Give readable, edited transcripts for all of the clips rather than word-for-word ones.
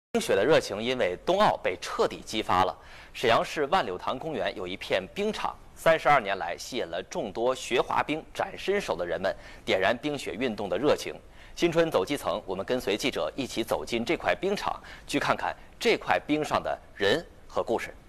冰雪的热情因为冬奥被彻底激发了。沈阳市万柳塘公园有一片冰场，32年来吸引了众多学滑冰、展身手的人们，点燃冰雪运动的热情。新春走基层，我们跟随记者一起走进这块冰场，去看看这块冰上的人和故事。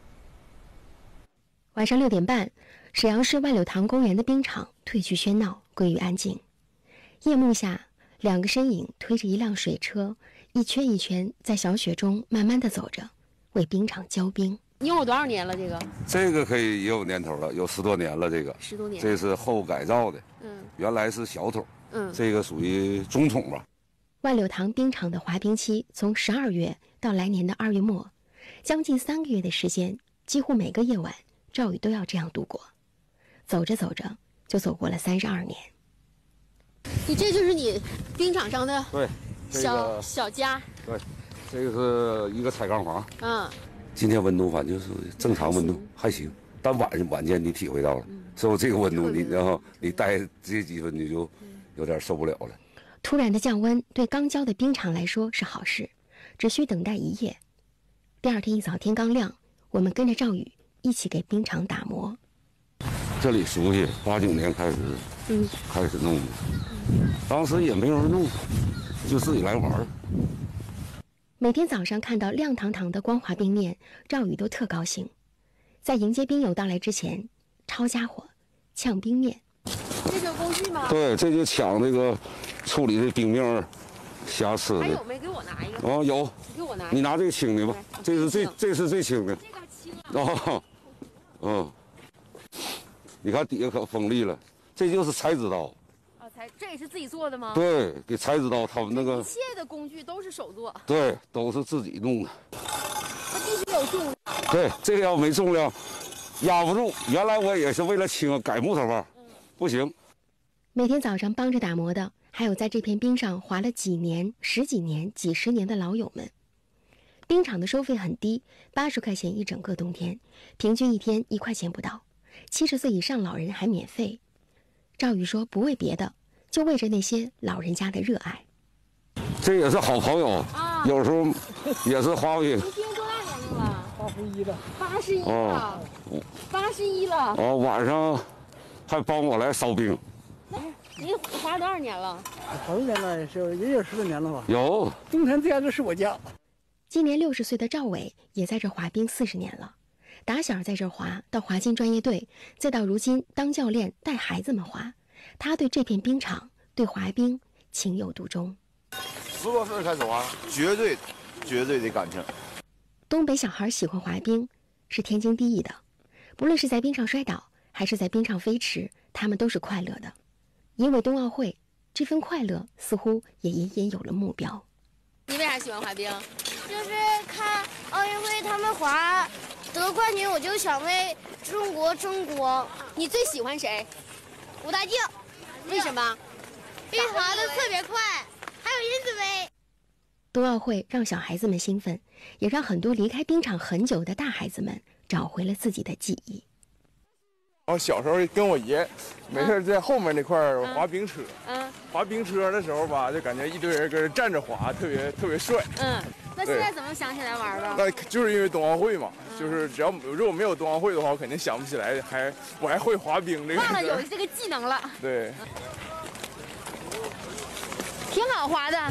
晚上6点半，沈阳市万柳塘公园的冰场褪去喧闹，归于安静。夜幕下，两个身影推着一辆水车，一圈一圈在小雪中慢慢地走着，为冰场浇冰。 你用了多少年了？ 这个可以也有年头了，有10多年了。这个 10多年， 这是后改造的。原来是小桶。这个属于中桶吧。 万柳塘冰场的滑冰期从12月到来年的2月末，将近3个月的时间，几乎每个夜晚，赵宇都要这样度过。走着走着，就走过了32年。 你这就是你冰场上的对、 小家。 对，这个是一个彩钢房。今天温度反正就是正常温度，还行。但晚间你体会到了，是不？这个温度然后你待这几分你就有点受不了了。 突然的降温对刚浇的冰场来说是好事，只需等待1夜。第2天一早天刚亮，我们跟着赵宇一起给冰场打磨。 这里熟悉，89年开始弄的，当时也没有人弄，就自己来玩。 每天早上看到亮堂堂的光滑冰面，赵宇都特高兴。在迎接冰友到来之前，抄家伙、呛冰面。 这是工具吗？ 对，这就抢这个处理的冰面瑕疵的。 还有没？给我拿一个。 有。 你给我拿。 你拿这个轻的吧，这是最轻的。 这个轻啊。 你看底下可锋利了，这就是裁纸刀。 这也是自己做的吗？ 对，给裁纸刀他们那个。 一切的工具都是手做。 对，都是自己弄的。 它必须有重量。 对，这个要没重量，压不住。原来我也是为了轻改木头棒，不行。 每天早上帮着打磨的，还有在这片冰上滑了几年、10几年、几十年的老友们。冰场的收费很低，80块钱一整个冬天，平均一天1块钱不到。70岁以上老人还免费。赵宇说不为别的，就为着那些老人家的热爱。 这也是好朋友，有时候也是滑冰。 你今年多大年龄了 ？81了。 81了。81了。 晚上还帮我来烧冰。 你滑了多少年了？ 好多年了，也有10多年了吧。 有。 冬天这家就是我家。 今年60岁的赵伟也在这滑冰40年了。打小在这滑，到滑进专业队，再到如今当教练带孩子们滑，他对这片冰场、对滑冰情有独钟。 10多岁开始滑，绝对的感情。 东北小孩喜欢滑冰是天经地义的，不论是在冰上摔倒，还是在冰上飞驰，他们都是快乐的。因为冬奥会，这份快乐似乎也隐隐有了目标。 你为啥喜欢滑冰？ 就是看奥运会他们滑得冠军，我就想为中国争光。 你最喜欢谁？ 武大靖。 为什么？ 因为滑得特别快，还有殷紫薇。 冬奥会让小孩子们兴奋，也让很多离开冰场很久的大孩子们找回了自己的记忆。 小时候跟我爷没事在后面那块滑冰车，滑冰车的时候吧，就感觉一堆人跟人站着滑，特别帅。 那现在怎么想起来玩的？ 那就是因为冬奥会嘛，就是如果没有冬奥会的话，我肯定想不起来，我还会滑冰这个。 忘了有这个技能了。 对。 挺好滑的。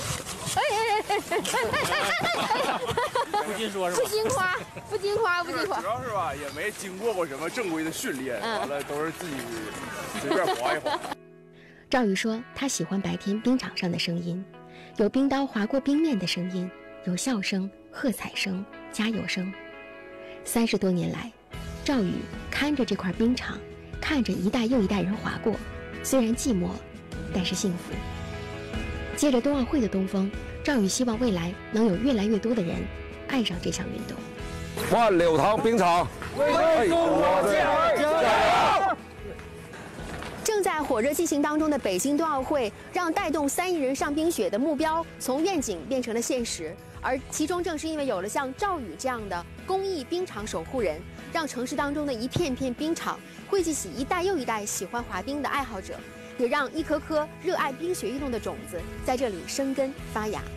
不禁说是吧？ 不禁夸。 主要是吧，也没经过什么正规的训练，完了都是自己随便滑一滑。 赵宇说，他喜欢白天冰场上的声音，有冰刀划过冰面的声音，有笑声、喝彩声、加油声。30多年来，赵宇看着这块冰场，看着一代又一代人滑过，虽然寂寞，但是幸福。借着冬奥会的东风，赵宇希望未来能有越来越多的人爱上这项运动。 万柳塘冰场， 为中国加油！ 正在火热进行当中的北京冬奥会，让带动3亿人上冰雪的目标从愿景变成了现实。而其中正是因为有了像赵宇这样的公益冰场守护人，让城市当中的一片片冰场汇集起一代又一代喜欢滑冰的爱好者，也让一颗颗热爱冰雪运动的种子在这里生根发芽。